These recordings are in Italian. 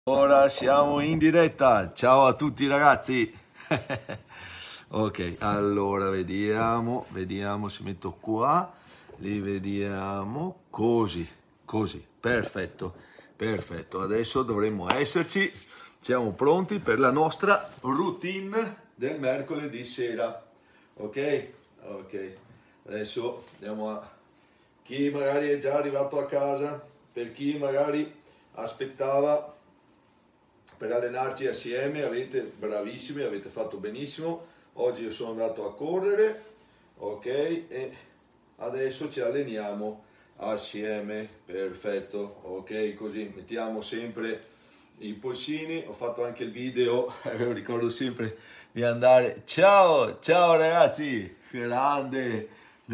Ora siamo in diretta, ciao a tutti ragazzi. Ok, allora vediamo se metto qua, li vediamo così, perfetto, adesso dovremmo esserci, siamo pronti per la nostra routine del mercoledì sera, ok, adesso andiamo a chi magari è già arrivato a casa, per chi magari aspettava per allenarci assieme, bravissimi, avete fatto benissimo. Oggi io sono andato a correre, ok, e adesso ci alleniamo assieme, perfetto, ok, così mettiamo sempre i polsini. Ho fatto anche il video, ricordo sempre di andare, ciao ragazzi, grande,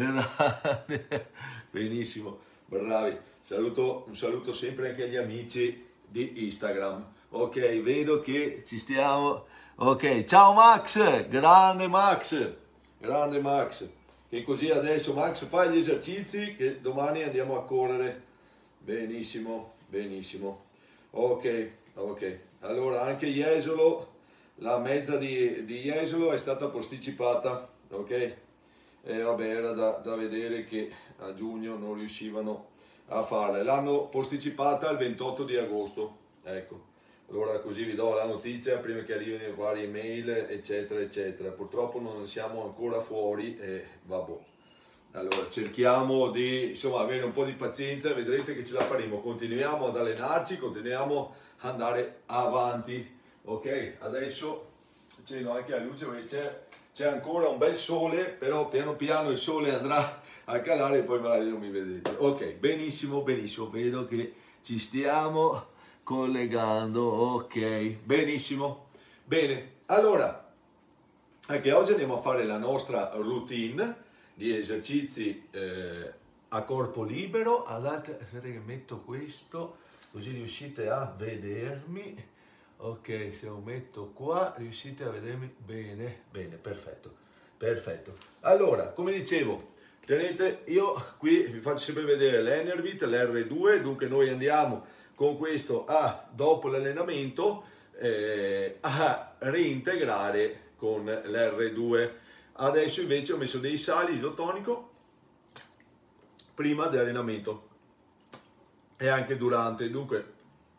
benissimo, bravi, un saluto sempre anche agli amici di Instagram. Ok, vedo che ci stiamo. Ok, ciao Max, grande Max, che così adesso Max fai gli esercizi che domani andiamo a correre. Benissimo. Ok, allora anche Jesolo, la mezza di Jesolo è stata posticipata, ok? E vabbè, era da vedere che a giugno non riuscivano a farla, l'hanno posticipata il 28 di agosto, ecco. Allora così vi do la notizia prima che arrivino varie mail eccetera. Purtroppo non siamo ancora fuori e vabbè. Allora cerchiamo di avere un po' di pazienza e vedrete che ce la faremo. Continuiamo ad allenarci, continuiamo ad andare avanti. Ok, adesso accendo anche la luce perché c'è ancora un bel sole, però piano piano il sole andrà a calare e poi magari non mi vedete. Ok, benissimo, vedo che ci stiamo collegando, ok, benissimo, bene, allora anche oggi andiamo a fare la nostra routine di esercizi a corpo libero. Aspetta che metto questo così riuscite a vedermi, ok, se lo metto qua riuscite a vedermi bene, perfetto, allora come dicevo, tenete, io qui vi faccio sempre vedere l'Enervit, l'R2, dunque noi andiamo con questo dopo l'allenamento a reintegrare con l'R2. Adesso invece ho messo dei sali isotonico prima dell'allenamento e anche durante, dunque,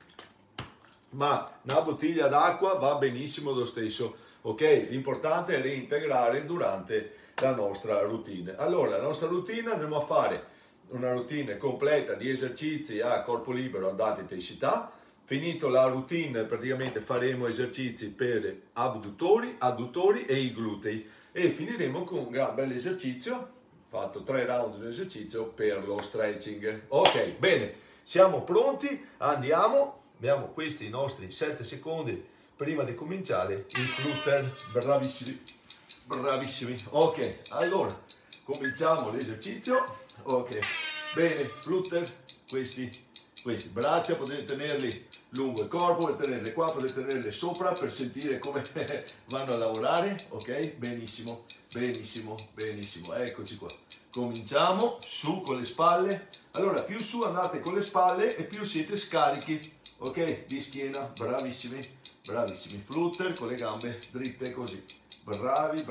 ma una bottiglia d'acqua va benissimo lo stesso, ok? L'importante è reintegrare durante la nostra routine. Allora, la nostra routine andremo a fare una routine completa di esercizi a corpo libero ad alta intensità. Finito la routine praticamente faremo esercizi per abduttori, adduttori e i glutei e finiremo con un gran bel esercizio, fatto 3 round di esercizio per lo stretching. Ok, bene, siamo pronti, andiamo, abbiamo questi nostri 7 secondi prima di cominciare il flutter, bravissimi. Ok, allora cominciamo l'esercizio. Ok, bene, flutter, questi braccia potete tenerli lungo il corpo, potete tenerle qua, potete tenerle sopra per sentire come vanno a lavorare, ok? Benissimo, eccoci qua. Cominciamo, su con le spalle, allora più su andate con le spalle e più siete scarichi, ok? Di schiena, bravissimi, flutter con le gambe dritte così, bravi,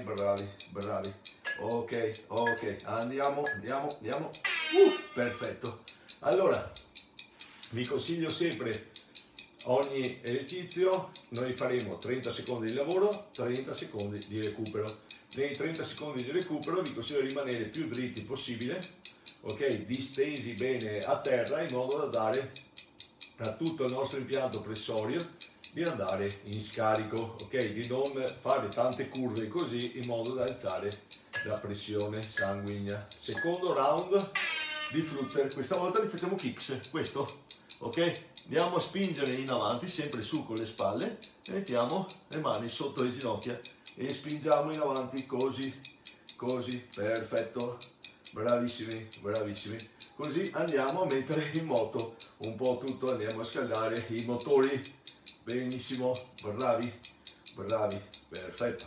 ok, andiamo, perfetto. Allora, vi consiglio sempre, ogni esercizio noi faremo 30 secondi di lavoro, 30 secondi di recupero. Nei 30 secondi di recupero vi consiglio di rimanere più dritti possibile, ok, distesi bene a terra in modo da dare a tutto il nostro impianto pressorio di andare in scarico, ok, di non fare tante curve così in modo da alzare la pressione sanguigna. Secondo round di flutter, questa volta li facciamo kicks, questo, ok, andiamo a spingere in avanti sempre su con le spalle e mettiamo le mani sotto le ginocchia e spingiamo in avanti così, perfetto, bravissimi, così andiamo a mettere in moto un po' tutto, andiamo a scaldare i motori, benissimo, bravi, perfetto,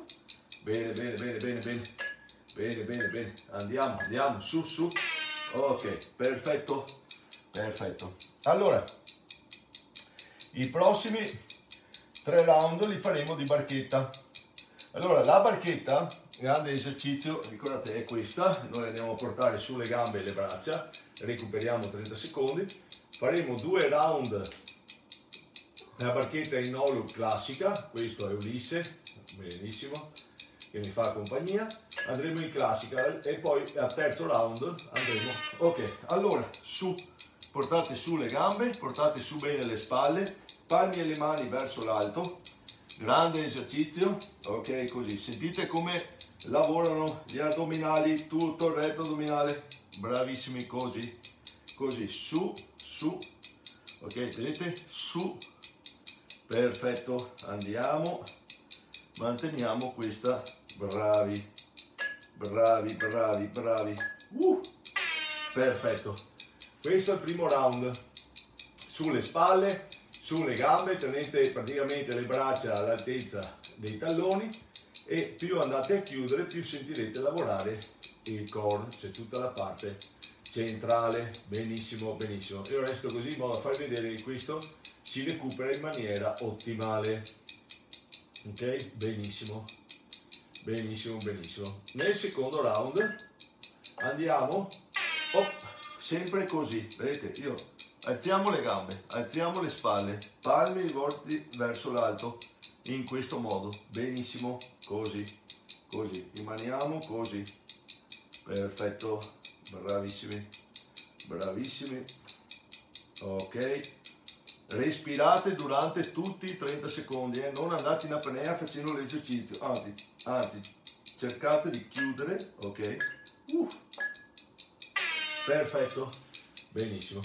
bene, andiamo, su, ok, perfetto, allora I prossimi 3 round li faremo di barchetta. Allora, la barchetta, grande esercizio, ricordate, è questa. Noi andiamo a portare sulle gambe e le braccia, recuperiamo 30 secondi. Faremo 2 round. La barchetta in Olu classica, questo è Ulisse, benissimo, che mi fa compagnia. Andremo in classica e poi al terzo round andremo. Ok, allora, su, portate su le gambe, portate su bene le spalle, palmi e le mani verso l'alto. Grande esercizio, ok, così. Sentite come lavorano gli addominali, tutto il retto addominale. Bravissimi, così, così, su, su. Ok, vedete? Su. Perfetto, andiamo, manteniamo questa, bravi, bravi, bravi, bravi, perfetto. Questo è il primo round. Sulle spalle, sulle gambe, tenete praticamente le braccia all'altezza dei talloni e più andate a chiudere più sentirete lavorare il core, cioè tutta la parte centrale. Benissimo, benissimo. Io resto così in modo da farvi vedere che questo si recupera in maniera ottimale. Ok, benissimo, benissimo, benissimo. Nel secondo round andiamo, sempre così, vedete, io alziamo le gambe, alziamo le spalle, palmi rivolti verso l'alto, in questo modo, benissimo, così, così, rimaniamo così, perfetto, bravissimi, bravissimi, ok. Respirate durante tutti i 30 secondi, non andate in apnea facendo l'esercizio, anzi, cercate di chiudere, ok? Perfetto, benissimo.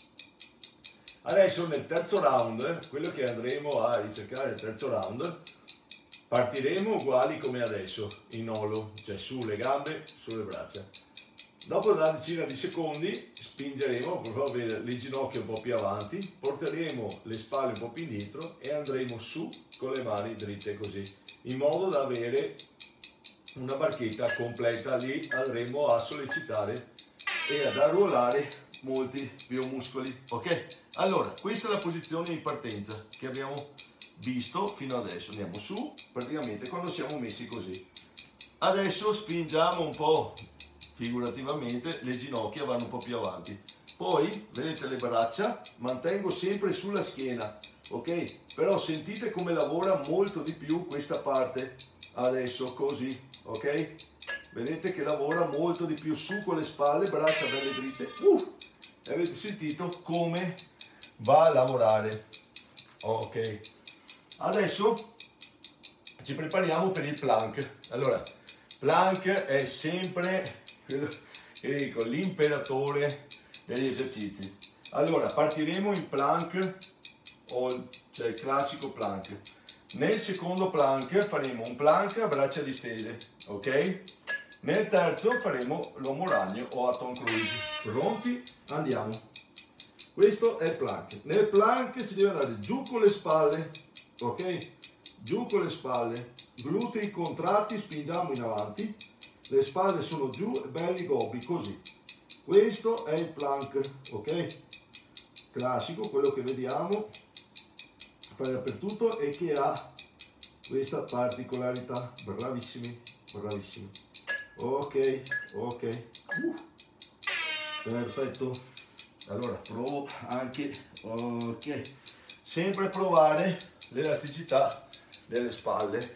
Adesso nel terzo round, quello che andremo a ricercare nel terzo round, partiremo uguali come adesso, in Olo, cioè sulle gambe, sulle braccia. Dopo una decina di secondi spingeremo, per avere le ginocchia un po' più avanti, porteremo le spalle un po' più indietro e andremo su con le mani dritte così, in modo da avere una barchetta completa. Lì andremo a sollecitare e ad arruolare molti più muscoli. Ok? Allora, questa è la posizione di partenza che abbiamo visto fino adesso. Andiamo su, praticamente quando siamo messi così. Adesso spingiamo un po'. Figurativamente le ginocchia vanno un po' più avanti, poi vedete le braccia mantengo sempre sulla schiena, ok? Però sentite come lavora molto di più questa parte adesso, così, ok? Vedete che lavora molto di più su con le spalle, braccia belle dritte, e avete sentito come va a lavorare, ok? Adesso ci prepariamo per il plank. Allora, plank è sempre quello che dico, l'imperatore degli esercizi. Allora, partiremo in plank, cioè il classico plank. Nel secondo plank faremo un plank a braccia distese, ok? Nel terzo faremo l'uomo ragno o a Tom Cruise. Pronti? Andiamo. Questo è il plank. Nel plank si deve andare giù con le spalle, ok? Giù con le spalle, glutei contratti, spingiamo in avanti. Le spalle sono giù, belli gobbi, così. Questo è il plank, ok? Classico, quello che vediamo fare dappertutto e che ha questa particolarità. Bravissimi, bravissimi. Ok, ok. Perfetto. Allora, provo anche, ok. Sempre provare l'elasticità delle spalle.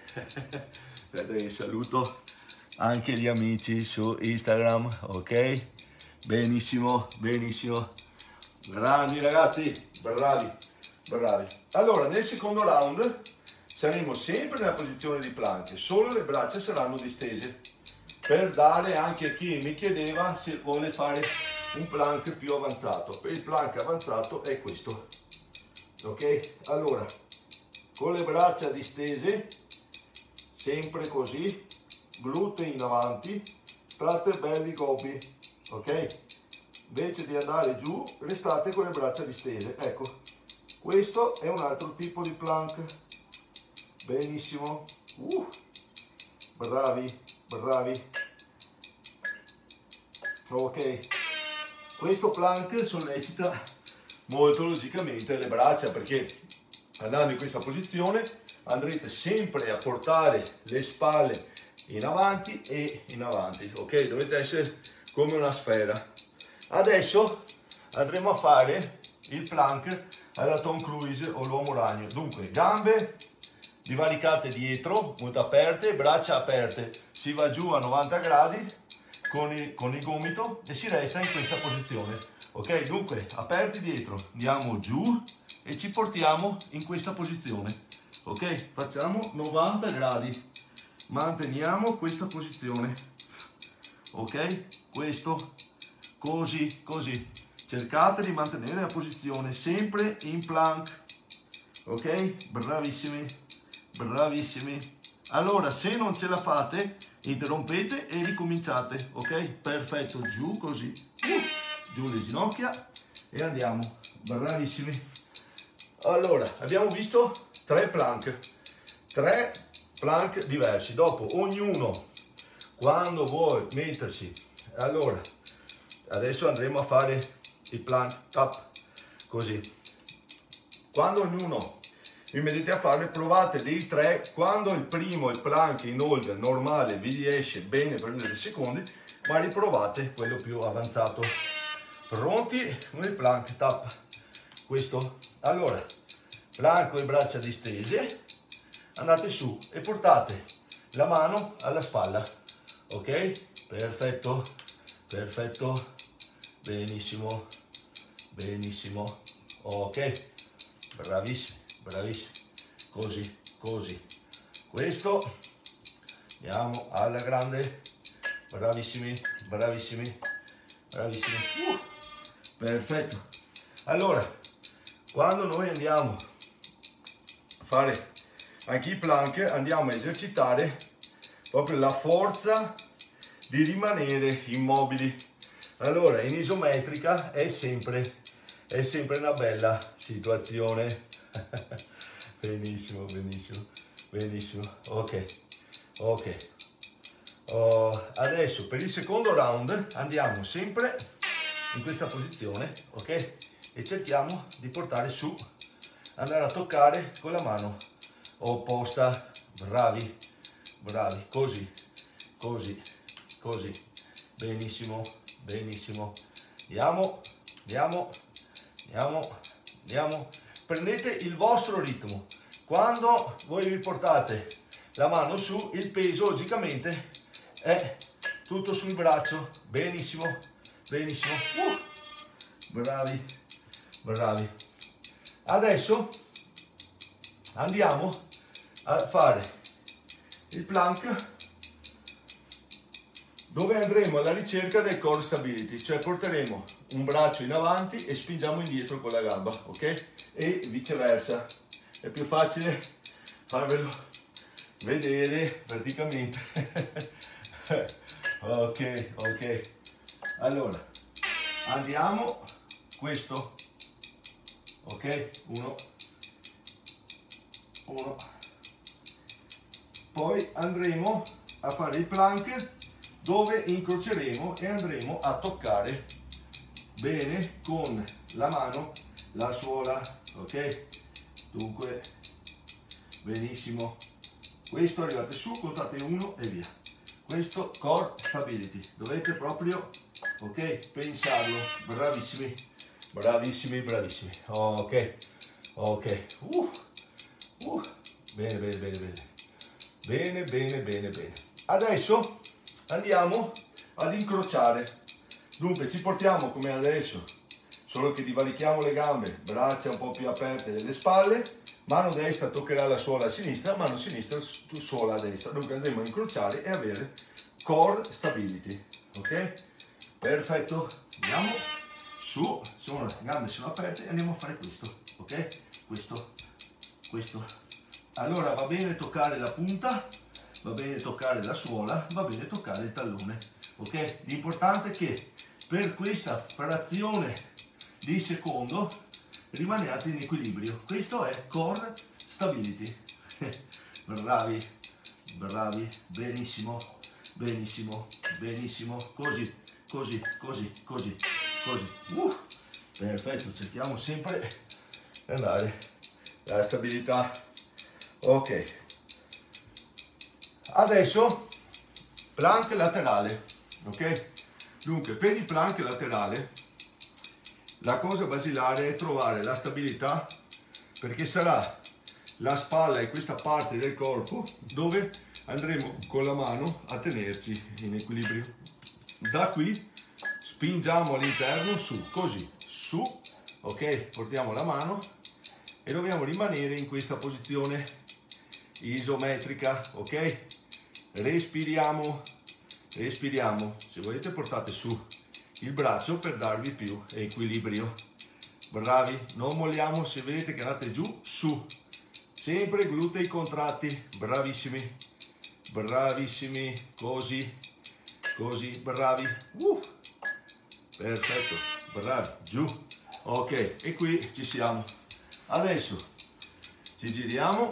Saluto anche gli amici su Instagram, ok? Benissimo, benissimo. Grandi ragazzi, bravi, bravi. Allora, nel secondo round saremo sempre nella posizione di plank, solo le braccia saranno distese, per dare anche a chi mi chiedeva se vuole fare un plank più avanzato. Il plank avanzato è questo, ok? Allora, con le braccia distese, sempre così, glutei in avanti, state belli gobbi, ok? Invece di andare giù, restate con le braccia distese. Ecco, questo è un altro tipo di plank. Benissimo. Bravi, bravi. Ok, questo plank sollecita molto logicamente le braccia, perché andando in questa posizione andrete sempre a portare le spalle in avanti e in avanti, ok? Dovete essere come una sfera. Adesso andremo a fare il plank alla Tom Cruise o l'uomo ragno. Dunque, gambe divaricate dietro, molto aperte, braccia aperte, si va giù a 90 gradi con il gomito e si resta in questa posizione, ok? Dunque, aperti dietro, andiamo giù e ci portiamo in questa posizione, ok? Facciamo 90 gradi, manteniamo questa posizione, ok? Questo, così, così. Cercate di mantenere la posizione sempre in plank, ok? Bravissimi, bravissimi. Allora, se non ce la fate, interrompete e ricominciate, ok? Perfetto, giù così, giù le ginocchia e andiamo, bravissimi. Allora, abbiamo visto 3 plank diversi. Dopo, ognuno, quando vuoi mettersi, allora, adesso andremo a fare il plank tap, così. Quando ognuno vi mettete a farlo, provate dei 3, quando il primo, il plank in hold normale, vi riesce bene per dei secondi, ma riprovate quello più avanzato. Pronti? Con il plank tap. Questo. Allora, plank con le braccia distese, andate su e portate la mano alla spalla, ok? Perfetto, perfetto, benissimo, benissimo, ok, bravissimi, bravissimi, così, così, questo, andiamo alla grande, bravissimi, bravissimi, bravissimi, perfetto. Allora, quando noi andiamo a fare anche i plank, andiamo a esercitare proprio la forza di rimanere immobili. Allora, in isometrica è sempre una bella situazione. Benissimo, benissimo, benissimo, ok, ok. Adesso per il secondo round andiamo sempre in questa posizione, ok? E cerchiamo di portare su, andare a toccare con la mano opposta, bravi, bravi, così, così, così, benissimo, benissimo, andiamo, andiamo, andiamo, andiamo, prendete il vostro ritmo, quando voi vi portate la mano su, il peso logicamente è tutto sul braccio, benissimo, benissimo, bravi, bravi. Adesso andiamo a fare il plank dove andremo alla ricerca del core stability, cioè porteremo un braccio in avanti e spingiamo indietro con la gamba, ok? E viceversa. È più facile farvelo vedere praticamente. Ok, ok. Allora, andiamo, questo, ok? Uno. Poi andremo a fare il plank dove incroceremo e andremo a toccare bene con la mano la suola, ok? Dunque, benissimo. Questo arrivate su, contate 1 e via. Questo core stability, dovete proprio, ok, pensarlo. Bravissimi, bravissimi, bravissimi. Ok, ok. Bene, bene, bene, bene. Bene, bene, bene, bene. Adesso andiamo ad incrociare. Dunque ci portiamo come adesso, solo che divarichiamo le gambe, braccia un po' più aperte delle spalle, mano destra toccherà la suola a sinistra, mano sinistra suola a destra. Dunque andremo a incrociare e avere core stability, ok? Perfetto, andiamo su, le gambe sono aperte e andiamo a fare questo, ok? Questo, questo. Allora va bene toccare la punta, va bene toccare la suola, va bene toccare il tallone, ok? L'importante è che per questa frazione di secondo rimaniate in equilibrio. Questo è core stability. Bravi, bravi, benissimo, benissimo, benissimo, così, così, così, così, così. Perfetto, cerchiamo sempre di andare la stabilità. Ok, adesso plank laterale, ok? Dunque, per il plank laterale la cosa basilare è trovare la stabilità, perché sarà la spalla e questa parte del corpo dove andremo con la mano a tenerci in equilibrio. Da qui spingiamo all'interno, su, così, su, ok? Portiamo la mano e dobbiamo rimanere in questa posizione isometrica, ok? Respiriamo, respiriamo. Se volete portate su il braccio per darvi più equilibrio. Bravi, non molliamo, se vedete che andate giù, su. Sempre glutei contratti, bravissimi, bravissimi, così, così, bravi. Perfetto, bravi, giù. Ok, e qui ci siamo. Adesso ci giriamo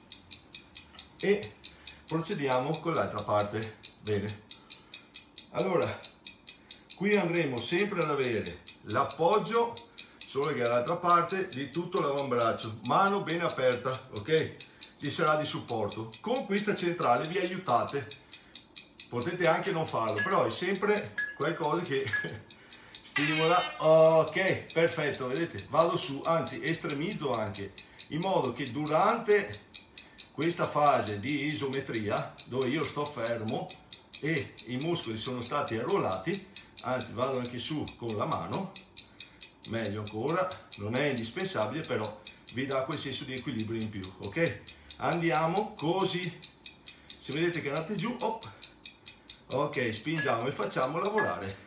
e procediamo con l'altra parte. Bene. Allora, qui andremo sempre ad avere l'appoggio, solo che dall'altra parte, di tutto l'avambraccio, mano bene aperta, ok? Ci sarà di supporto. Con questa centrale vi aiutate, potete anche non farlo, però è sempre qualcosa che stimola. Ok, perfetto, vedete, vado su, anzi estremizzo anche, in modo che durante questa fase di isometria, dove io sto fermo e i muscoli sono stati arruolati, anzi vado anche su con la mano, meglio ancora, non è indispensabile, però vi dà quel senso di equilibrio in più, ok? Andiamo così, se vedete che andate giù, ok, spingiamo e facciamo lavorare,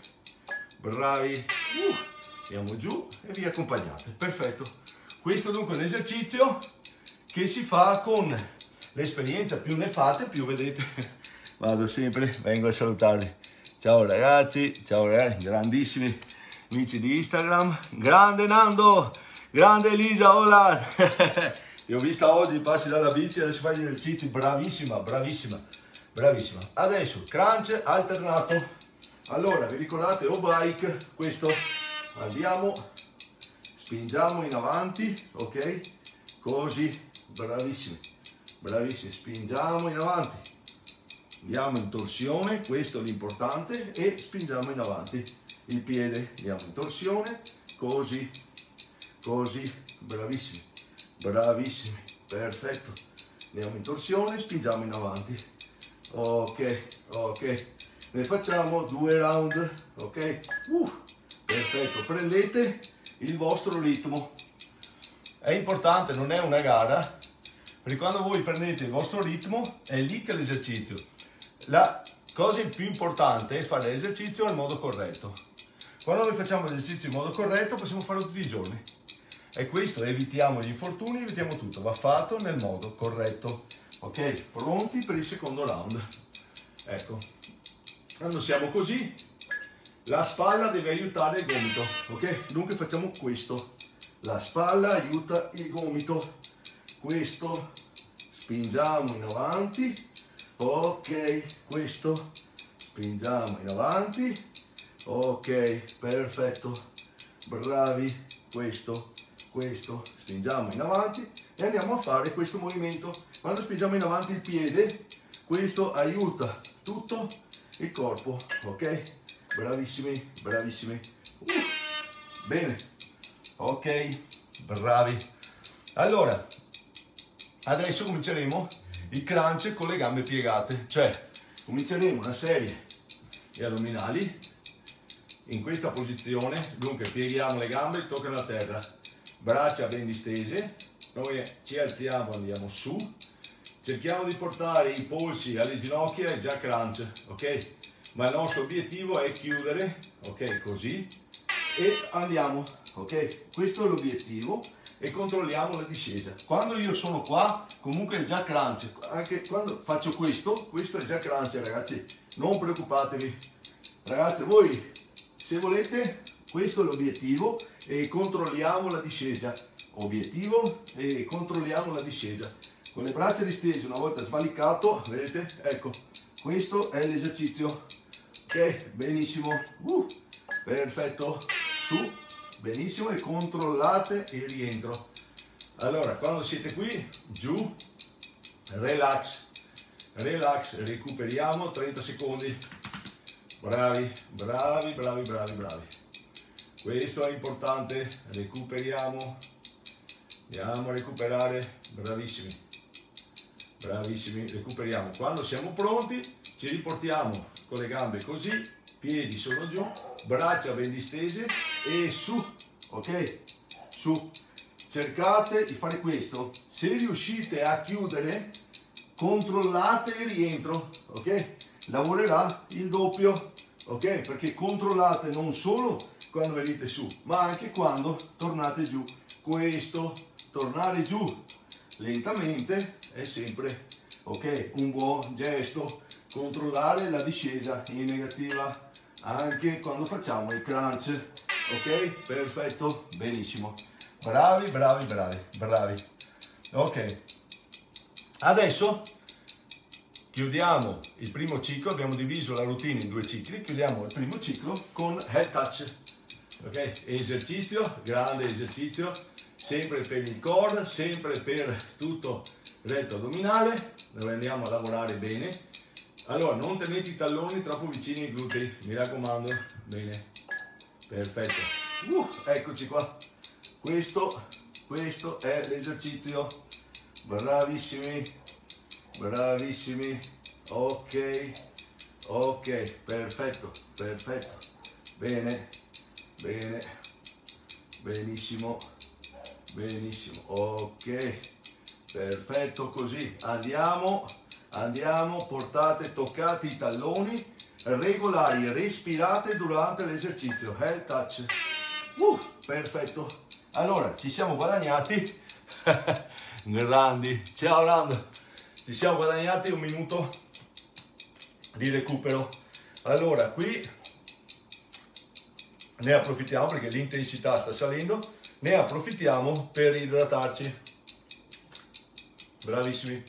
bravi, andiamo giù e vi accompagnate, perfetto. Questo dunque è un esercizio che si fa con l'esperienza, più ne fate, più vedete, vado sempre, vengo a salutarvi. Ciao ragazzi, grandissimi amici di Instagram, grande Nando, grande Elisa, hola, ti ho vista oggi, passi dalla bici, adesso fai gli esercizi, bravissima, bravissima, bravissima. Adesso crunch alternato, allora vi ricordate o bike, questo, andiamo, spingiamo in avanti, ok, così, bravissimi, bravissimi, spingiamo in avanti. Andiamo in torsione, questo è l'importante, e spingiamo in avanti il piede, andiamo in torsione, così, così, bravissimi, bravissimi, perfetto, andiamo in torsione, spingiamo in avanti, ok, ok, ne facciamo 2 round, ok, perfetto, prendete il vostro ritmo, è importante, non è una gara, perché quando voi prendete il vostro ritmo è lì che l'esercizio. La cosa più importante è fare l'esercizio nel modo corretto. Quando noi facciamo l'esercizio in modo corretto possiamo farlo tutti i giorni. E questo, evitiamo gli infortuni, evitiamo tutto. Va fatto nel modo corretto. Ok, pronti per il secondo round. Ecco, quando siamo così, la spalla deve aiutare il gomito. Ok, dunque facciamo questo. La spalla aiuta il gomito. Questo, spingiamo in avanti. Ok, questo, spingiamo in avanti, ok, perfetto, bravi, questo, spingiamo in avanti e andiamo a fare questo movimento. Quando spingiamo in avanti il piede, questo aiuta tutto il corpo, ok, bravissimi, bravissimi, bene, ok, bravi. Allora, adesso cominceremo il crunch con le gambe piegate, cioè cominceremo una serie di addominali in questa posizione, dunque pieghiamo le gambe, toccano la terra, braccia ben distese, noi ci alziamo, andiamo su, cerchiamo di portare i polsi alle ginocchia e già crunch, ok? Ma il nostro obiettivo è chiudere, ok, così, e andiamo, ok? Questo è l'obiettivo. E controlliamo la discesa. Quando io sono qua, comunque è già crunch. Anche quando faccio questo è già crunch, ragazzi. Non preoccupatevi. Ragazzi, voi, se volete, questo è l'obiettivo e controlliamo la discesa. Obiettivo e controlliamo la discesa. Con le braccia distese, una volta svalicato, vedete? Ecco, questo è l'esercizio. Ok, benissimo. Perfetto. Su. Benissimo, e controllate il rientro. Allora, quando siete qui, giù, relax, relax, recuperiamo 30 secondi. Bravi, bravi, bravi, bravi, bravi. Questo è importante, recuperiamo, andiamo a recuperare, bravissimi, bravissimi, recuperiamo. Quando siamo pronti, ci riportiamo con le gambe così, piedi sono giù, braccia ben distese e su, ok? Su. Cercate di fare questo. Se riuscite a chiudere, controllate il rientro, ok? Lavorerà il doppio, ok? Perché controllate non solo quando venite su, ma anche quando tornate giù. Questo, tornare giù lentamente è sempre, ok? Un buon gesto. Controllare la discesa in negativa anche quando facciamo il crunch, ok? Perfetto, benissimo. Bravi, bravi, bravi, bravi. Ok. Adesso chiudiamo il primo ciclo, abbiamo diviso la routine in 2 cicli, chiudiamo il primo ciclo con head touch. Ok? Esercizio, grande esercizio, sempre per il core, sempre per tutto il retto addominale, dove andiamo a lavorare bene. Allora, non tenete i talloni troppo vicini ai glutei, mi raccomando. Bene, perfetto. Eccoci qua. Questo è l'esercizio. Bravissimi, bravissimi. Ok, ok, perfetto, perfetto. Bene, bene, benissimo, benissimo. Ok, perfetto, così. Andiamo, portate, toccate i talloni, regolari, respirate durante l'esercizio. Head touch. Perfetto. Allora, ci siamo guadagnati. Grandi. Ciao Rando. Ci siamo guadagnati 1 minuto di recupero. Allora, qui ne approfittiamo perché l'intensità sta salendo. Ne approfittiamo per idratarci. Bravissimi.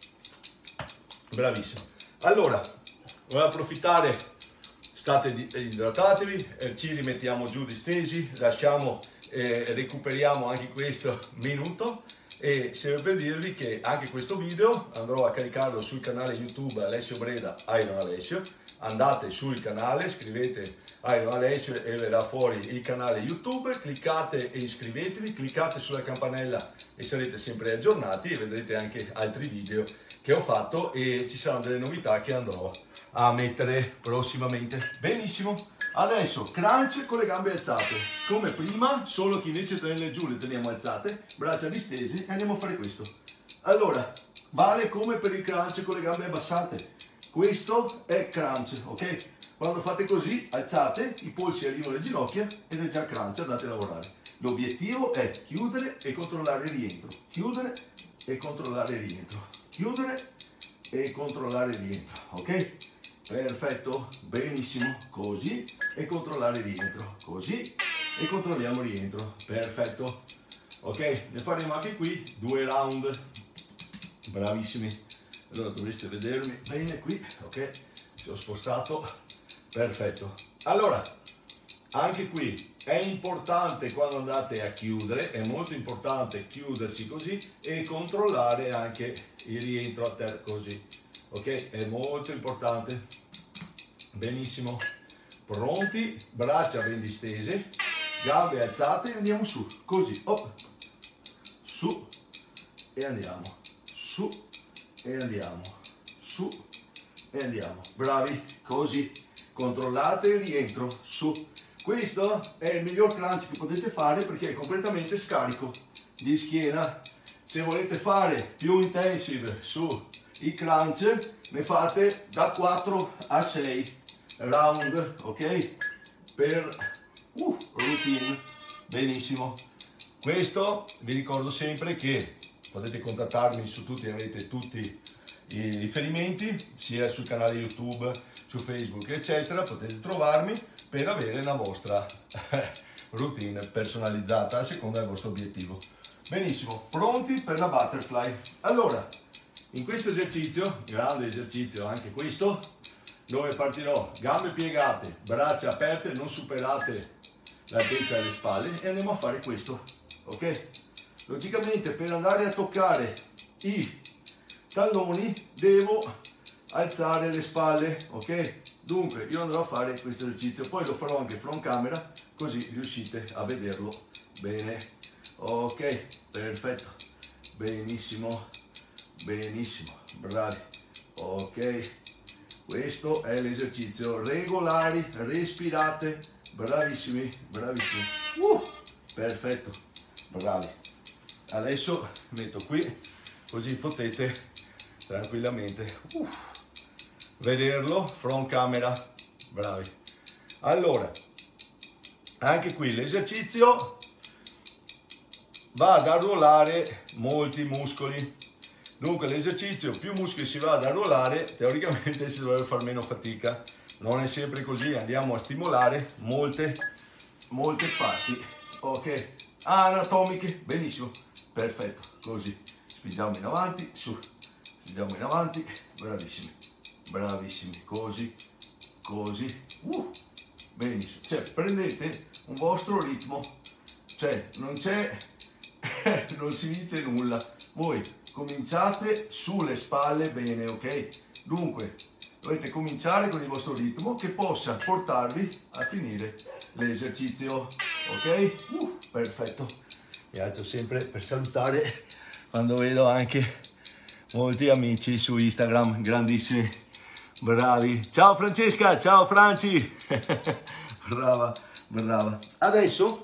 Bravissimo. Allora, voglio approfittare, state idratatevi, ci rimettiamo giù distesi, lasciamo, recuperiamo anche questo minuto e serve per dirvi che anche questo video andrò a caricarlo sul canale YouTube Alessio Breda Iron Alessio. Andate sul canale, scrivete Iron Alessio e verrà fuori il canale YouTube, cliccate e iscrivetevi, cliccate sulla campanella e sarete sempre aggiornati e vedrete anche altri video che ho fatto e ci saranno delle novità che andrò a mettere prossimamente. Benissimo, adesso crunch con le gambe alzate come prima, solo che invece di tenerle giù le teniamo alzate, braccia distese e andiamo a fare questo. Allora, vale come per il crunch con le gambe abbassate, questo è crunch, ok? Quando fate così, alzate, i polsi arrivano alle ginocchia ed è già crunch, andate a lavorare. L'obiettivo è chiudere e controllare il rientro, chiudere e controllare il rientro, chiudere e controllare il rientro, ok? Perfetto, benissimo, così e controllare il rientro, così e controlliamo il rientro, perfetto, ok? Ne faremo anche qui 2 round, bravissimi. Allora dovreste vedermi bene qui, ok? Ci ho spostato, perfetto. Allora, anche qui è importante quando andate a chiudere, è molto importante chiudersi così e controllare anche il rientro a terra così, ok? È molto importante. Benissimo. Pronti? Braccia ben distese, gambe alzate e andiamo su, così, oh. Su e andiamo, su e andiamo, su e andiamo, bravi, così, controllate il rientro, su. Questo è il miglior crunch che potete fare perché è completamente scarico di schiena. Se volete fare più intensive sui crunch, ne fate da 4 a 6 round, ok? Per routine, benissimo. Questo vi ricordo sempre che potete contattarmi su tutti, avete tutti i riferimenti, sia sul canale YouTube, su Facebook, eccetera, potete trovarmi per avere la vostra routine personalizzata a seconda del vostro obiettivo. Benissimo, pronti per la butterfly. Allora, in questo esercizio, grande esercizio anche questo, dove partirò gambe piegate, braccia aperte, non superate l'altezza delle spalle e andiamo a fare questo, ok? logicamente per andare a toccare i talloni devo alzare le spalle, ok? Dunque io andrò a fare questo esercizio, poi lo farò anche front camera, così riuscite a vederlo bene. Ok, perfetto, benissimo, benissimo, bravi. Ok, questo è l'esercizio, regolari, respirate, bravissimi, bravissimi. Perfetto, bravi. Adesso metto qui, così potete tranquillamente vederlo, front camera, bravi. Allora, anche qui l'esercizio va ad arruolare molti muscoli. Dunque l'esercizio, più muscoli si va ad arruolare, teoricamente si dovrebbe fare meno fatica. Non è sempre così, andiamo a stimolare molte parti, ok? Anatomiche, benissimo, perfetto, così. Spingiamo in avanti, su, spingiamo in avanti, bravissimi, bravissimi, così, così, benissimo. Cioè prendete un vostro ritmo, cioè non c'è, non si dice nulla, voi cominciate sulle spalle bene, ok? Dunque dovete cominciare con il vostro ritmo che possa portarvi a finire l'esercizio, ok? Perfetto. Mi alzo sempre per salutare quando vedo anche molti amici su Instagram, grandissimi, bravi. Ciao Francesca, ciao Franci, brava, brava. Adesso,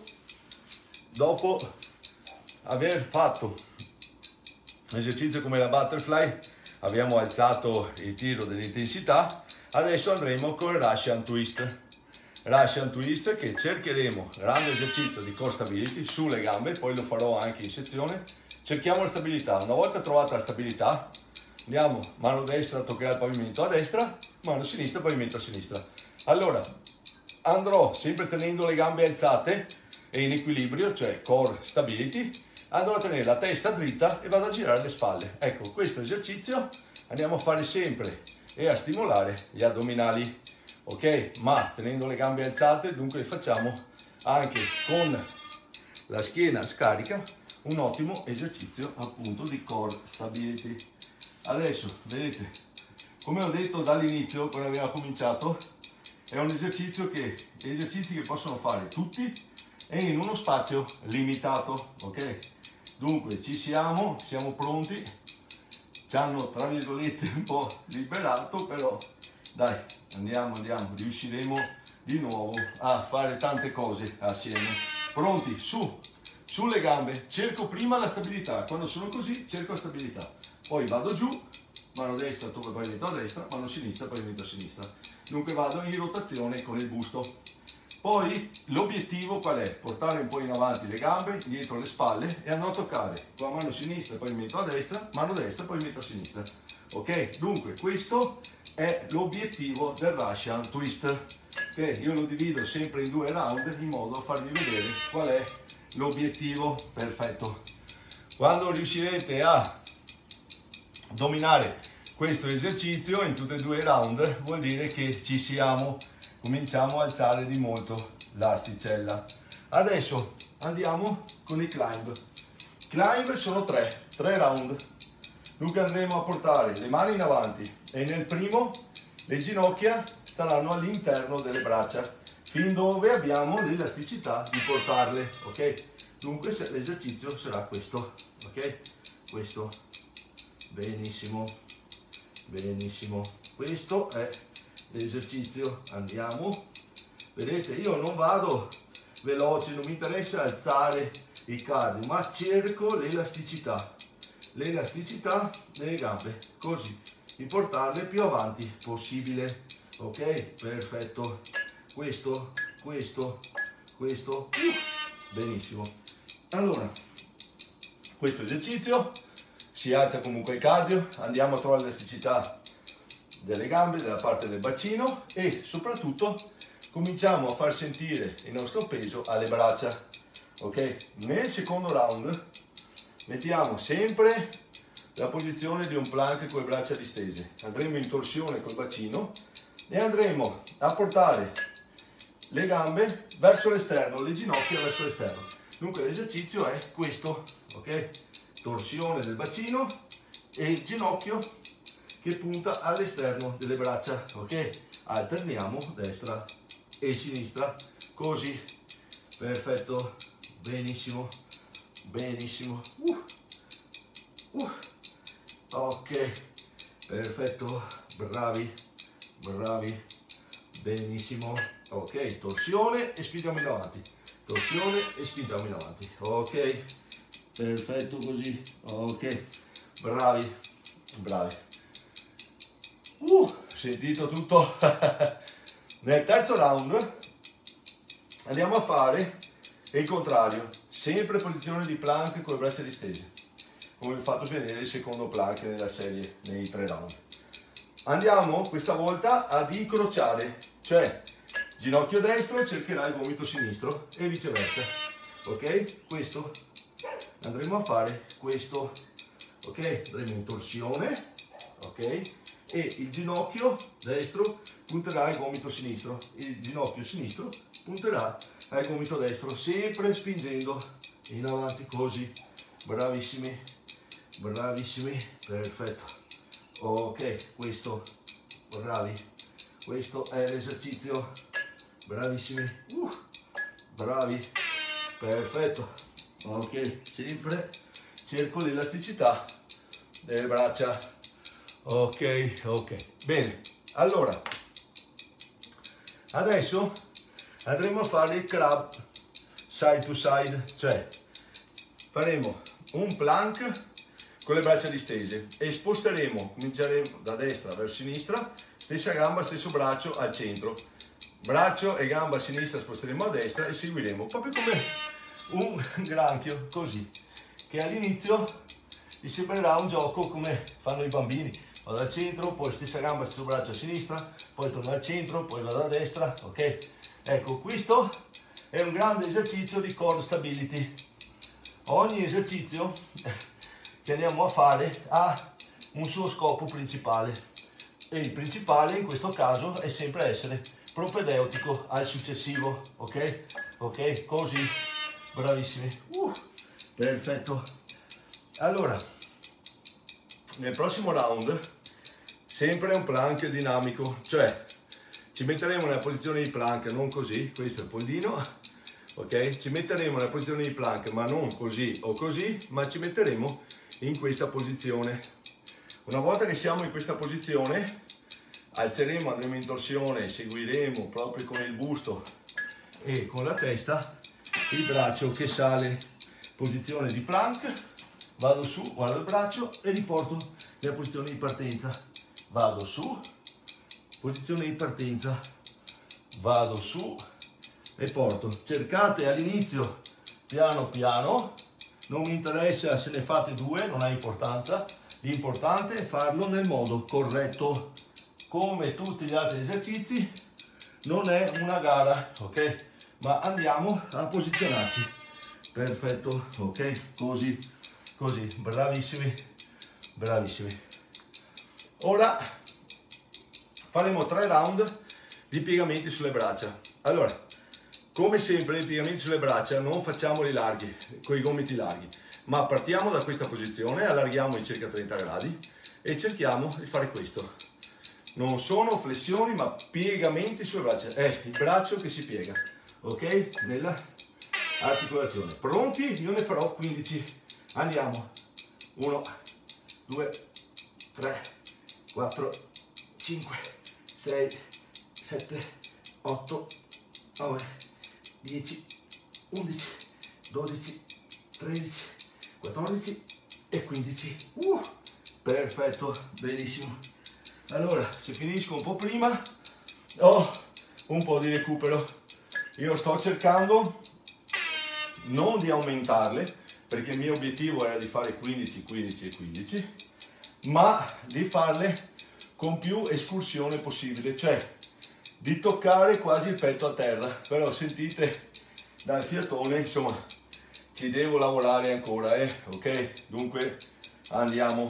dopo aver fatto esercizio come la butterfly, abbiamo alzato il tiro dell'intensità, adesso andremo con il Russian Twist. Russian Twist che cercheremo, grande esercizio di core stability sulle gambe, poi lo farò anche in sezione. Cerchiamo la stabilità, una volta trovata la stabilità andiamo mano destra a toccare il pavimento a destra, mano sinistra pavimento a sinistra. Allora andrò sempre tenendo le gambe alzate e in equilibrio, cioè core stability, andrò a tenere la testa dritta e vado a girare le spalle. Ecco, questo esercizio andiamo a fare sempre e a stimolare gli addominali, ok? Ma tenendo le gambe alzate, dunque facciamo anche con la schiena scarica un ottimo esercizio appunto di core stability. Adesso, vedete, come ho detto dall'inizio, quando abbiamo cominciato, è un esercizio che, esercizi che possono fare tutti e in uno spazio limitato, ok? Dunque ci siamo pronti, ci hanno tra virgolette un po' liberato, però dai, andiamo, riusciremo di nuovo a fare tante cose assieme. Pronti, su, sulle gambe, cerco prima la stabilità, quando sono così cerco la stabilità, poi vado giù, mano destra tocco il pavimento a destra, mano sinistra pavimento a sinistra, dunque vado in rotazione con il busto. Poi l'obiettivo qual è? Portare un po' in avanti le gambe, dietro le spalle e andrò a toccare con la mano sinistra pavimento a destra, mano destra pavimento a sinistra. Ok? Dunque questo è l'obiettivo del Russian Twist, che io lo divido sempre in 2 round in modo da farvi vedere qual è l'obiettivo. Perfetto. Quando riuscirete a dominare questo esercizio in tutte e 2 i round vuol dire che ci siamo. Cominciamo a alzare di molto l'asticella. Adesso andiamo con i climb. Climb sono 3 round. Dunque andremo a portare le mani in avanti e nel primo le ginocchia staranno all'interno delle braccia fin dove abbiamo l'elasticità di portarle, ok? Dunque l'esercizio sarà questo, ok? Questo, benissimo, benissimo. Questo è l'esercizio, andiamo, vedete io non vado veloce, non mi interessa alzare il cardio, ma cerco l'elasticità nelle gambe, così di portarle più avanti possibile, ok? Perfetto, questo, benissimo. Allora, questo esercizio si alza comunque il cardio, andiamo a trovare l'elasticità delle gambe, della parte del bacino e soprattutto cominciamo a far sentire il nostro peso alle braccia, ok? Nel secondo round mettiamo sempre la posizione di un plank con le braccia distese, andremo in torsione col bacino e andremo a portare le gambe verso l'esterno, le ginocchia verso l'esterno. Dunque l'esercizio è questo, ok? Torsione del bacino e il ginocchio che punta all'esterno delle braccia, ok? Alterniamo destra e sinistra, così, perfetto, benissimo, benissimo, ok, perfetto, bravi, bravi, benissimo, ok, torsione e spingiamo in avanti, torsione e spingiamo in avanti, ok, perfetto così, ok, bravi, bravi. Sentito tutto? Nel terzo round andiamo a fare il contrario, sempre posizione di plank con le braccia distese, come vi ho fatto vedere il secondo plank nella serie, nei 3 round. Andiamo questa volta ad incrociare, cioè ginocchio destro cercherà il gomito sinistro e viceversa, ok? Questo andremo a fare questo, ok? Andremo in torsione, ok? E il ginocchio destro punterà al gomito sinistro, il ginocchio sinistro punterà al gomito destro, sempre spingendo in avanti così, bravissimi, bravissimi, perfetto, ok, questo, bravi, questo è l'esercizio, bravissimi, bravi, perfetto, ok, sempre cerco l'elasticità delle braccia. Ok, ok, bene, allora, adesso andremo a fare il crab side to side, cioè faremo un plank con le braccia distese e sposteremo, cominceremo da destra verso sinistra, stessa gamba, stesso braccio al centro, braccio e gamba a sinistra sposteremo a destra e seguiremo proprio come un granchio, così, che all'inizio vi sembrerà un gioco come fanno i bambini. Vado al centro, poi stessa gamba, stesso braccio a sinistra, poi torno al centro, poi vado a destra, ok? Ecco, questo è un grande esercizio di core stability. Ogni esercizio che andiamo a fare ha un suo scopo principale e il principale in questo caso è sempre essere propedeutico al successivo, ok? Ok, così, bravissimi, perfetto. Allora, nel prossimo round sempre un plank dinamico, cioè ci metteremo nella posizione di plank, non così, questo è il pollino, ok? Ci metteremo nella posizione di plank, ma non così o così, ma ci metteremo in questa posizione. Una volta che siamo in questa posizione, alzeremo, andremo in torsione, seguiremo proprio con il busto e con la testa il braccio che sale, posizione di plank, vado su, guardo il braccio e riporto nella posizione di partenza. Vado su, posizione di partenza, vado su e porto. Cercate all'inizio piano piano, non mi interessa se ne fate 2, non ha importanza, l'importante è farlo nel modo corretto, come tutti gli altri esercizi, non è una gara, ok? Ma andiamo a posizionarci, perfetto, ok? Così, così, bravissimi, bravissimi. Ora faremo 3 round di piegamenti sulle braccia. Allora, come sempre i piegamenti sulle braccia non facciamoli larghi, con i gomiti larghi, ma partiamo da questa posizione, allarghiamo in circa 30 gradi e cerchiamo di fare questo. Non sono flessioni ma piegamenti sulle braccia, è il braccio che si piega, ok? Nella articolazione. Pronti? Io ne farò 15. Andiamo. 1, 2, 3, 4, 5, 6, 7, 8, 9, 10, 11, 12, 13, 14 e 15. Perfetto, benissimo. Allora, se finisco un po' prima, ho un po' di recupero. Io sto cercando non di aumentarle, perché il mio obiettivo era di fare 15, 15 e 15, ma di farle con più escursione possibile, cioè di toccare quasi il petto a terra. Però sentite dal fiatone, insomma, ci devo lavorare ancora, ok? Dunque andiamo,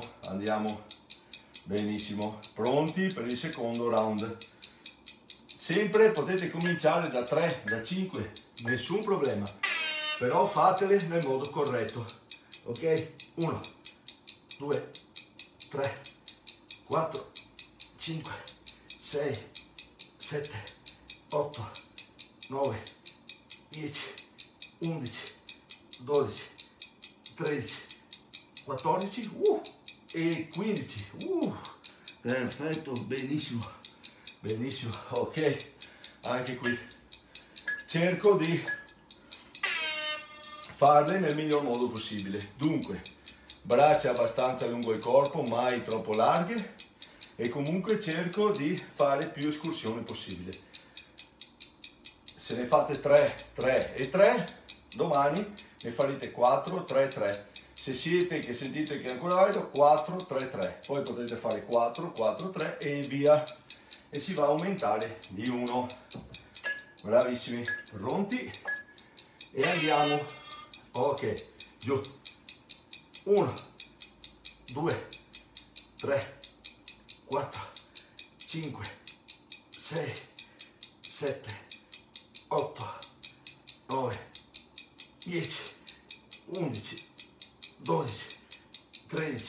benissimo, pronti per il secondo round. Sempre potete cominciare da 3, da 5, nessun problema. però fatele nel modo corretto, ok? 1, 2, 3, 4, 5, 6, 7, 8, 9, 10, 11, 12, 13, 14 e 15. Perfetto, benissimo, benissimo, ok. Anche qui cerco di farle nel miglior modo possibile. Dunque, braccia abbastanza lungo il corpo, mai troppo larghe, e comunque cerco di fare più escursione possibile. Se ne fate 3, 3 e 3, domani ne farete 4, 3, 3. Se siete che sentite che è ancora vedo, 4, 3, 3. Poi potrete fare 4, 4, 3 e via. E si va a aumentare di 1. Bravissimi, pronti? E andiamo. Ok, giù. 1, 2, 3, 4, 5, 6, 7, 8, 9, 10, 11, 12, 13,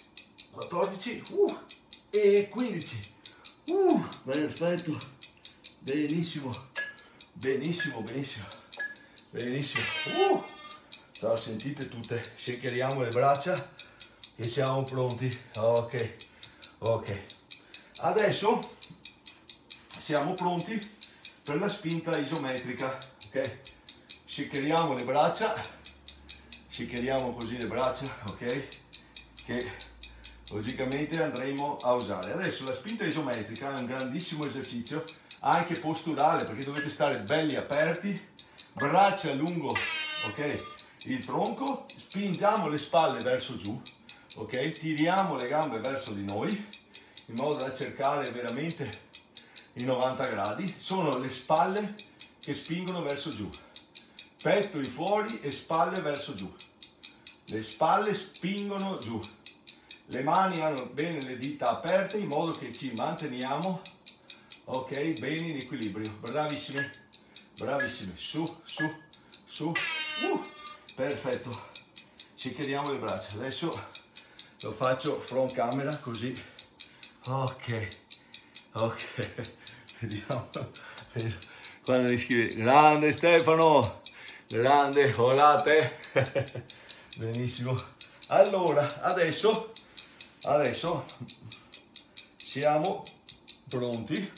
14 e 15. Perfetto, benissimo, benissimo, benissimo, benissimo. Ciao, sentite tutte, shakeriamo le braccia e siamo pronti. Ok, ok. Adesso siamo pronti per la spinta isometrica, ok? Shakeriamo le braccia, shakeriamo così le braccia, ok? Che logicamente andremo a usare. Adesso la spinta isometrica è un grandissimo esercizio, anche posturale, perché dovete stare belli aperti, braccia lungo, ok? Il tronco, spingiamo le spalle verso giù, ok? Tiriamo le gambe verso di noi, in modo da cercare veramente i 90 gradi. Sono le spalle che spingono verso giù, petto in fuori e spalle verso giù. Le spalle spingono giù, le mani hanno bene le dita aperte in modo che ci manteniamo, ok, bene in equilibrio. Bravissimi, bravissimi, su, su, su, perfetto. Ci chiediamo le braccia. Adesso lo faccio front camera così, ok, ok, vediamo, quando mi scrive, grande Stefano, grande, volate, benissimo. Allora, adesso siamo pronti,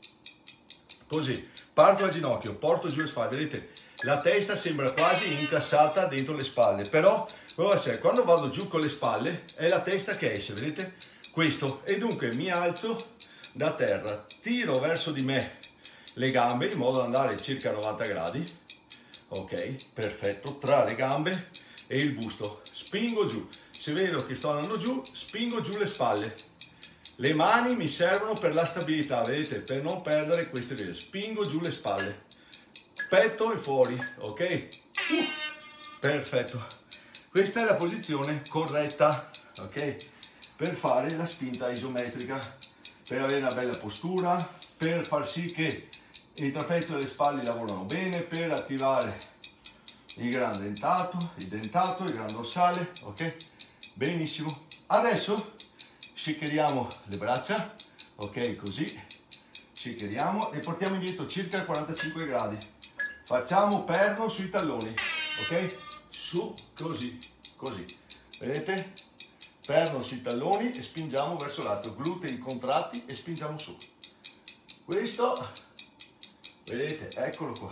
così, parto al ginocchio, porto giù le spalle, vedete, la testa sembra quasi incassata dentro le spalle, però quando vado giù con le spalle è la testa che esce, vedete, questo, e dunque mi alzo da terra, tiro verso di me le gambe in modo da andare circa 90 gradi, ok, perfetto, tra le gambe e il busto, spingo giù, se vedo che sto andando giù, spingo giù le spalle, le mani mi servono per la stabilità, vedete, per non perdere queste vele, spingo giù le spalle, petto e fuori, ok, perfetto, questa è la posizione corretta, ok, per fare la spinta isometrica, per avere una bella postura, per far sì che il trapezio delle spalle lavorano bene, per attivare il gran dentato, il gran dorsale, ok? Benissimo. Adesso shakeriamo le braccia, ok? Così, shakeriamo e portiamo indietro circa 45 gradi. Facciamo perno sui talloni, ok? Su, così, così. Vedete? Perno sui talloni e spingiamo verso l'alto, glutei contratti e spingiamo su. Questo, vedete, eccolo qua,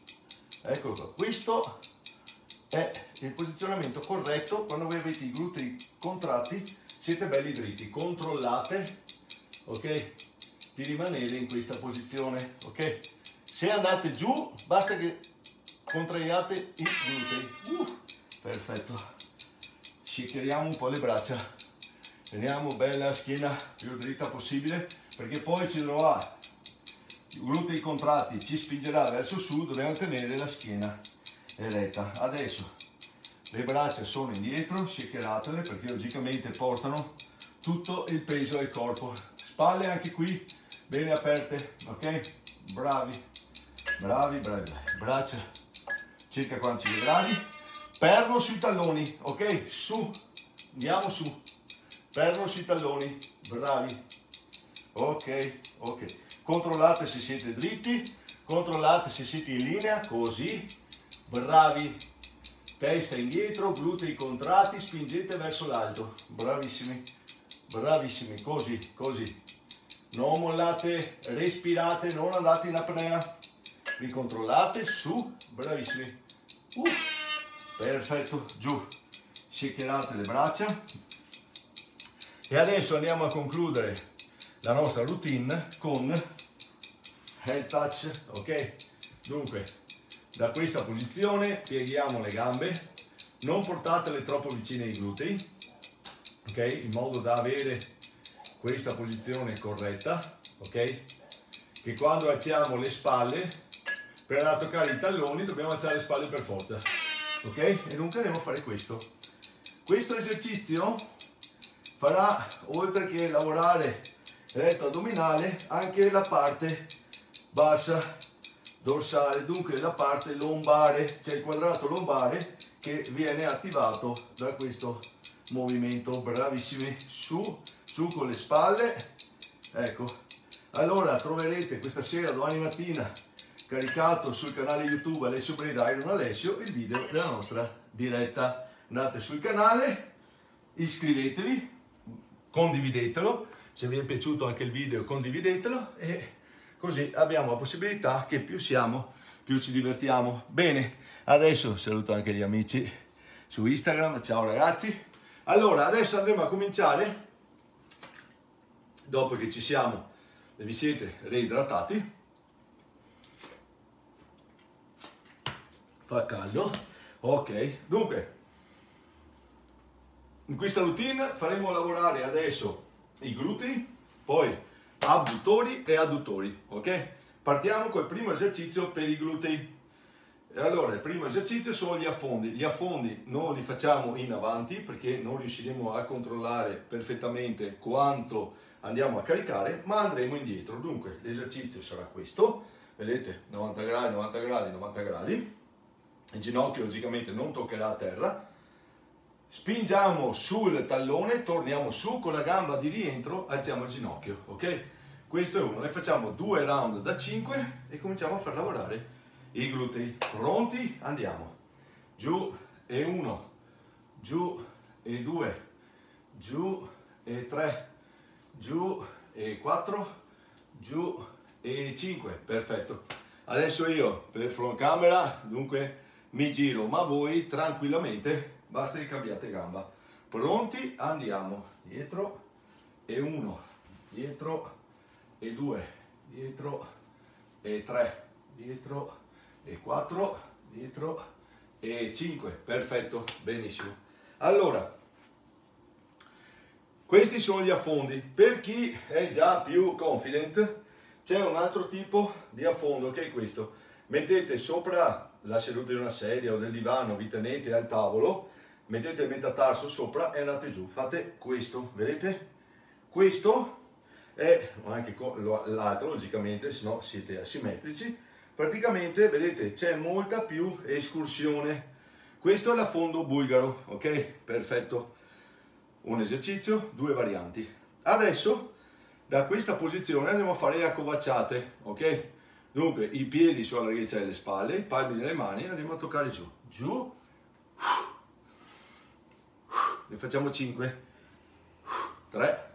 questo è il posizionamento corretto. Quando voi avete i glutei contratti siete belli dritti, controllate, ok, di rimanere in questa posizione, ok. Se andate giù basta che contraiate i glutei, perfetto. Shakeriamo un po' le braccia, teniamo bella la schiena più dritta possibile, perché poi ci dovrà, i glutei contratti ci spingerà verso su, dobbiamo tenere la schiena eretta. Adesso le braccia sono indietro, shakeratele perché logicamente portano tutto il peso del corpo, spalle anche qui bene aperte, ok? Bravi, bravi, bravi, braccia circa 45 gradi, perno sui talloni, ok? Su, andiamo su, perno sui talloni, bravi, ok, ok, controllate se siete dritti, controllate se siete in linea, così, bravi, testa indietro, glutei contratti, spingete verso l'alto, bravissimi, bravissimi, così, così, non mollate, respirate, non andate in apnea, vi controllate, su, bravissimi, perfetto, giù, shakerate le braccia e adesso andiamo a concludere la nostra routine con head touch, ok? Dunque, da questa posizione pieghiamo le gambe, non portatele troppo vicine ai glutei, ok? In modo da avere questa posizione corretta, ok? Che quando alziamo le spalle, per andare a toccare i talloni dobbiamo alzare le spalle per forza, ok? E dunque andiamo a fare questo. Questo esercizio farà, oltre che lavorare retto addominale, anche la parte bassa dorsale, dunque la parte lombare, c'è il quadrato lombare che viene attivato da questo movimento, bravissimi, su, su con le spalle, ecco, allora troverete questa sera, domani mattina, caricato sul canale YouTube Alessio Braid Iron Alessio, il video della nostra diretta, andate sul canale, iscrivetevi, condividetelo, se vi è piaciuto anche il video condividetelo e così abbiamo la possibilità che più siamo, più ci divertiamo. Bene, adesso saluto anche gli amici su Instagram, ciao ragazzi. Allora, adesso andremo a cominciare, dopo che ci siamo e vi siete reidratati, fa caldo, ok, dunque, in questa routine faremo lavorare adesso i glutei, poi abduttori e adduttori, ok? Partiamo col primo esercizio per i glutei. Allora, il primo esercizio sono gli affondi non li facciamo in avanti perché non riusciremo a controllare perfettamente quanto andiamo a caricare, ma andremo indietro. Dunque, l'esercizio sarà questo, vedete, 90 gradi, 90 gradi, 90 gradi, il ginocchio logicamente non toccherà a terra, spingiamo sul tallone, torniamo su con la gamba di rientro, alziamo il ginocchio, ok? Questo è uno, ne facciamo 2 round da 5 e cominciamo a far lavorare i glutei. Pronti? Andiamo. Giù e 1, giù e 2, giù e 3, giù e 4, giù e 5. Perfetto. Adesso io per front camera, dunque mi giro, ma voi tranquillamente basta che cambiate gamba. Pronti? Andiamo. Dietro e 1, dietro e 2, dietro e 3, dietro e 4, dietro e 5. Perfetto, benissimo. Allora, questi sono gli affondi. Per chi è già più confident, c'è un altro tipo di affondo che è questo. Mettete sopra la seduta di una sedia o del divano, vi tenete al tavolo, mettete il metatarso sopra e andate giù. Fate questo, vedete? Questo è anche l'altro, logicamente, se no siete asimmetrici. Praticamente, vedete, c'è molta più escursione. Questo è l'affondo bulgaro, ok? Perfetto. Un esercizio, 2 varianti. Adesso, da questa posizione andiamo a fare le accovacciate, ok? Dunque, i piedi sulla larghezza delle spalle, i palmi delle mani, andiamo a toccare giù. Giù. Ne facciamo 5. 3.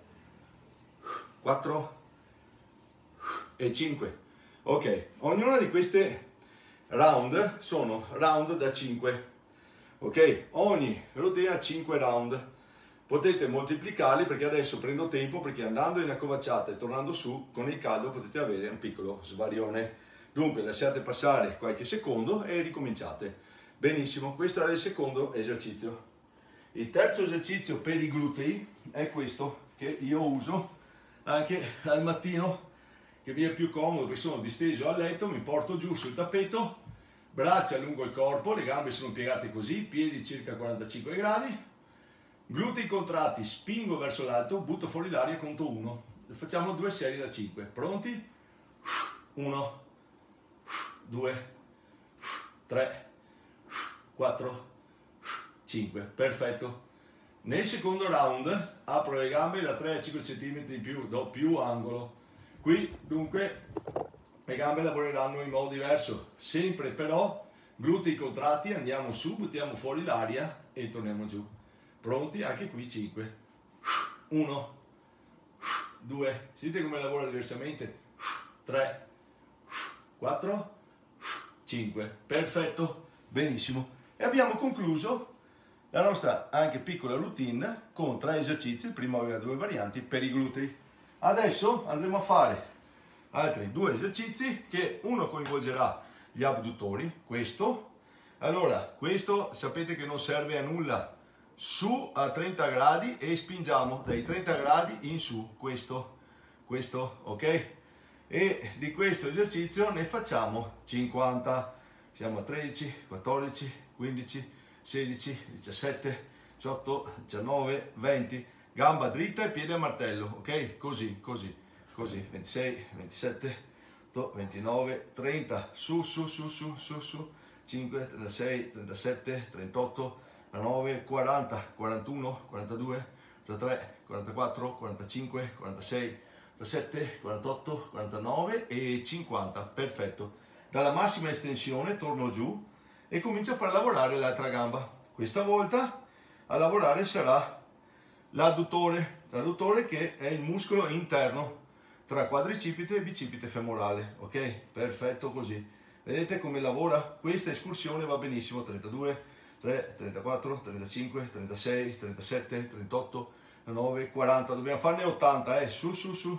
4 e 5. Ok, ognuna di queste round sono round da 5. Ok, ogni routine ha 5 round. Potete moltiplicarli perché adesso prendo tempo, perché andando in accovacciata e tornando su con il caldo potete avere un piccolo svarione. Dunque lasciate passare qualche secondo e ricominciate. Benissimo, questo era il secondo esercizio. Il terzo esercizio per i glutei è questo che io uso anche al mattino, che vi è più comodo perché sono disteso a letto, mi porto giù sul tappeto, braccia lungo il corpo, le gambe sono piegate così, piedi circa 45 gradi, glutei contratti, spingo verso l'alto, butto fuori l'aria e conto 1. Facciamo 2 serie da 5. Pronti? 1, 2, 3, 4, 5, perfetto. Nel secondo round apro le gambe da 3 a 5 cm in più, do più angolo. Qui dunque le gambe lavoreranno in modo diverso, sempre però glutei contratti, andiamo su, buttiamo fuori l'aria e torniamo giù. Pronti? Anche qui 5. 1, 2, sentite come lavora diversamente? 3, 4, 5, perfetto, benissimo. E abbiamo concluso la nostra anche piccola routine con 3 esercizi, il primo aveva 2 varianti per i glutei. Adesso andremo a fare altri 2 esercizi che uno coinvolgerà gli abduttori, questo. Allora, questo sapete che non serve a nulla, su a 30 gradi e spingiamo dai 30 gradi in su, questo, ok? E di questo esercizio ne facciamo 50, siamo a 13, 14, 15, 16, 17, 18, 19, 20, gamba dritta e piede a martello, ok? Così, 26, 27, 29, 30, su, 5, 36, 37, 38, 39, 40, 41, 42, 43, 44, 45, 46, 47, 48, 49 e 50, perfetto. Dalla massima estensione torno giù e comincio a far lavorare l'altra gamba. Questa volta a lavorare sarà l'adduttore che è il muscolo interno tra quadricipite e bicipite femorale, ok? Perfetto così. Vedete come lavora? Questa escursione va benissimo, 32, 3, 34, 35, 36, 37, 38, 39, 40, dobbiamo farne 80, su,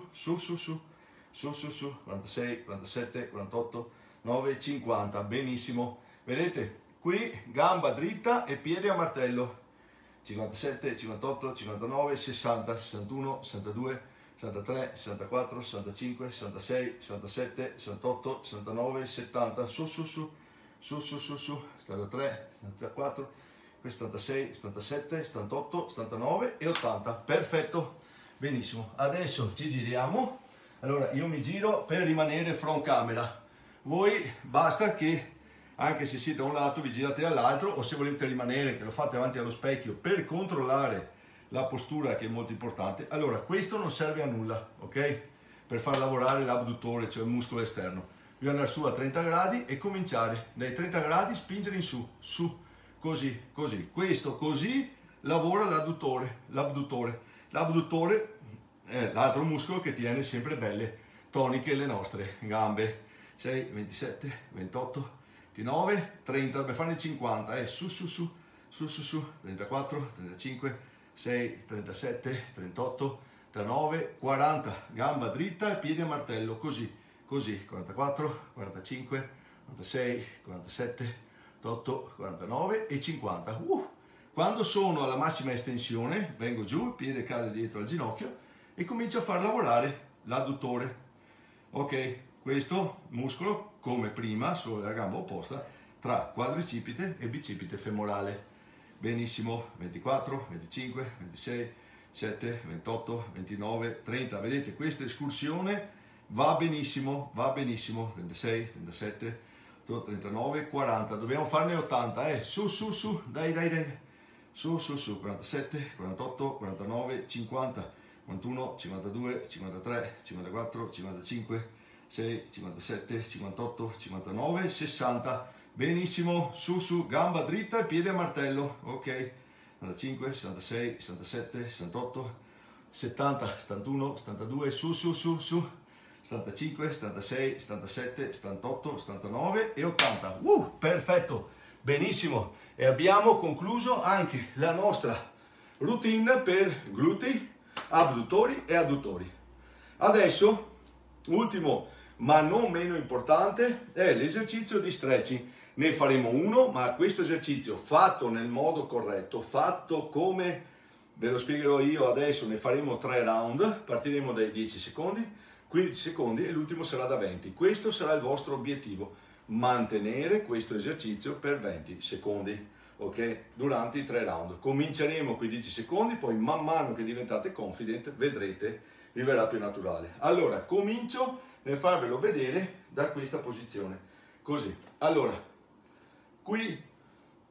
46, 47, 48, 9, 50, benissimo. Vedete? Qui gamba dritta e piede a martello, 57, 58, 59, 60, 61, 62, 63, 64, 65, 66, 67, 68, 69, 70, su, 73, 74, 76, 77, 78, 79 e 80, perfetto, benissimo. Adesso ci giriamo, allora io mi giro per rimanere front camera, voi basta che anche se siete da un lato vi girate dall'altro, o se volete rimanere che lo fate davanti allo specchio per controllare la postura, che è molto importante. Allora questo non serve a nulla, ok? Per far lavorare l'abduttore, cioè il muscolo esterno. Bisogna andare su a 30 gradi e cominciare dai 30 gradi spingere in su, così, questo così lavora l'abduttore è l'altro muscolo che tiene sempre belle toniche le nostre gambe. 6, 27, 28, 29, 30, dobbiamo farne 50, su, 34, 35, 6, 37, 38, 39, 40, gamba dritta e piede a martello, così, 44, 45, 46, 47, 48, 49 e 50. Quando sono alla massima estensione, vengo giù, il piede cade dietro al ginocchio e comincio a far lavorare l'adduttore. Ok, questo muscolo come prima, solo la gamba opposta, tra quadricipite e bicipite femorale. Benissimo, 24, 25, 26, 7, 28, 29, 30. Vedete, questa escursione va benissimo, 36, 37, 39, 40. Dobbiamo farne 80, su, dai. Su, 47, 48, 49, 50, 51, 52, 53, 54, 55, 6, 57, 58, 59, 60. Benissimo, su, gamba dritta e piede a martello, ok. 65, 66, 67, 68, 70, 71, 72, su, 75, 76, 77, 78, 79 e 80. Perfetto, benissimo. E abbiamo concluso anche la nostra routine per glutei, abduttori e adduttori. Adesso, ultimo ma non meno importante, è l'esercizio di stretching. Ne faremo uno, ma questo esercizio fatto nel modo corretto, fatto come ve lo spiegherò io adesso, ne faremo 3 round, partiremo dai 10 secondi, 15 secondi e l'ultimo sarà da 20. Questo sarà il vostro obiettivo, mantenere questo esercizio per 20 secondi, ok? Durante i 3 round. Cominceremo con i 10 secondi, poi man mano che diventate confident vedrete, vi verrà più naturale. Allora, comincio nel farvelo vedere da questa posizione, così. Allora, qui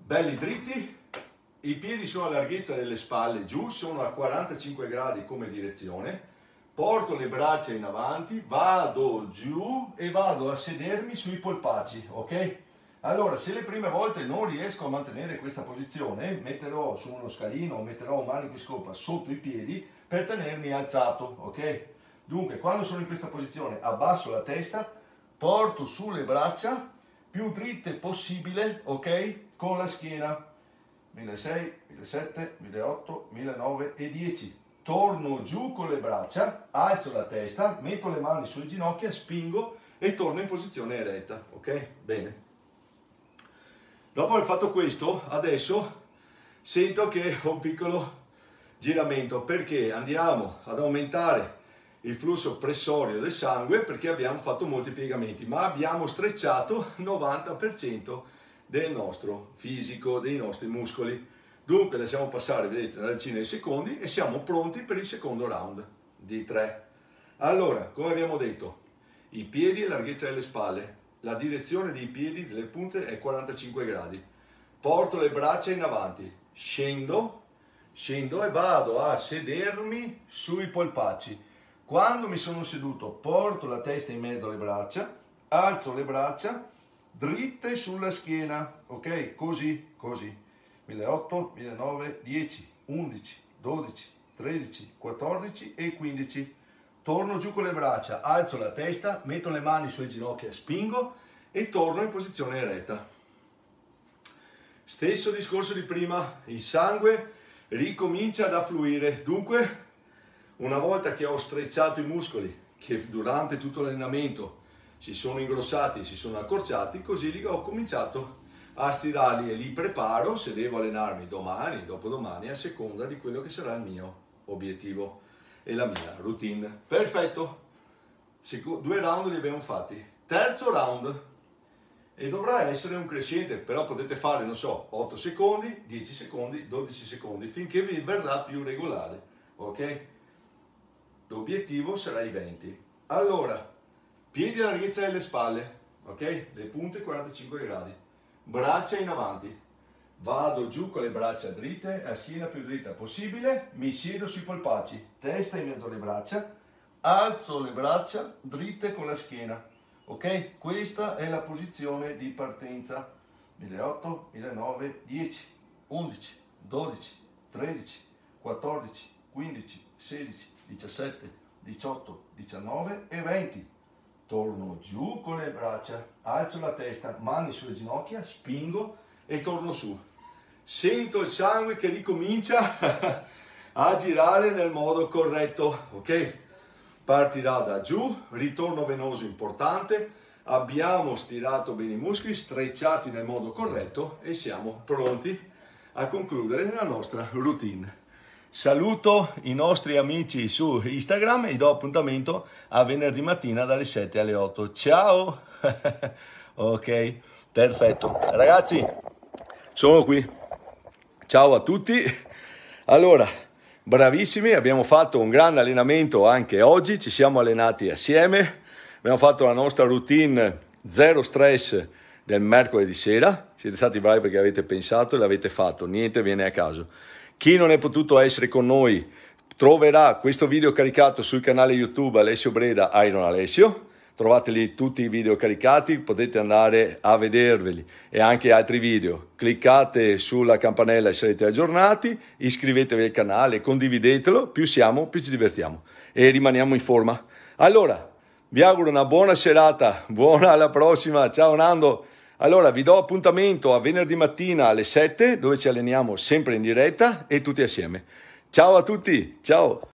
belli dritti, i piedi sono a larghezza delle spalle giù, sono a 45 gradi come direzione, porto le braccia in avanti, vado giù e vado a sedermi sui polpacci, ok? Allora, se le prime volte non riesco a mantenere questa posizione, metterò su uno scalino o metterò un manico di scopa sotto i piedi per tenermi alzato, ok? Dunque, quando sono in questa posizione, abbasso la testa, porto su le braccia più dritte possibile, ok? Con la schiena. 1600, 1700, 1800, 1900 e 10. Torno giù con le braccia, alzo la testa, metto le mani sulle ginocchia, spingo e torno in posizione eretta, ok? Bene. Dopo aver fatto questo, adesso sento che ho un piccolo giramento perché andiamo ad aumentare il flusso pressorio del sangue perché abbiamo fatto molti piegamenti, ma abbiamo strecciato il 90% del nostro fisico, dei nostri muscoli. Dunque lasciamo passare, vedete, una decina di secondi e siamo pronti per il secondo round di 3. Allora, come abbiamo detto, i piedi a larghezza delle spalle, la direzione dei piedi, delle punte è 45 gradi. Porto le braccia in avanti, scendo e vado a sedermi sui polpacci. Quando mi sono seduto, porto la testa in mezzo alle braccia, alzo le braccia dritte sulla schiena, ok? Così, così. 1800, 1900, 10, 11, 12, 13, 14 e 15. Torno giù con le braccia, alzo la testa, metto le mani sulle ginocchia, spingo e torno in posizione eretta. Stesso discorso di prima, il sangue ricomincia ad affluire. Dunque, una volta che ho strecciato i muscoli, che durante tutto l'allenamento si sono ingrossati, si sono accorciati, così li ho cominciato a stirarli e li preparo se devo allenarmi domani, dopodomani, a seconda di quello che sarà il mio obiettivo e la mia routine. Perfetto, 2 round li abbiamo fatti. Terzo round, e dovrà essere un crescente, però potete fare, non so, 8 secondi, 10 secondi, 12 secondi, finché vi verrà più regolare, ok? L'obiettivo sarà i 20. Allora, piedi alla larghezza delle spalle, ok? Le punte 45 gradi, braccia in avanti, vado giù con le braccia dritte, la schiena più dritta possibile, mi siedo sui polpacci, testa in mezzo alle braccia, alzo le braccia dritte con la schiena, ok? Questa è la posizione di partenza. 1800, 1900, 10, 11, 12, 13, 14, 15, 16, 17, 18, 19 e 20. Torno giù con le braccia, alzo la testa, mani sulle ginocchia, spingo e torno su. Sento il sangue che ricomincia a girare nel modo corretto, ok? Partirà da giù, ritorno venoso importante, abbiamo stirato bene i muscoli, strecciati nel modo corretto e siamo pronti a concludere la nostra routine. Saluto i nostri amici su Instagram e do appuntamento a venerdì mattina dalle 7 alle 8. Ciao! Ok, perfetto. Ragazzi, sono qui. Ciao a tutti. Allora, bravissimi, abbiamo fatto un grande allenamento anche oggi, ci siamo allenati assieme, abbiamo fatto la nostra routine zero stress del mercoledì sera, siete stati bravi perché avete pensato e l'avete fatto, niente viene a caso. Chi non è potuto essere con noi troverà questo video caricato sul canale YouTube Alessio Breda Iron Alessio, trovate lì tutti i video caricati, potete andare a vederveli e anche altri video. Cliccate sulla campanella e sarete aggiornati, iscrivetevi al canale, condividetelo, più siamo più ci divertiamo e rimaniamo in forma. Allora, vi auguro una buona serata, buona alla prossima, ciao Nando! Allora, vi do appuntamento a venerdì mattina alle 7, dove ci alleniamo sempre in diretta e tutti assieme. Ciao a tutti, ciao!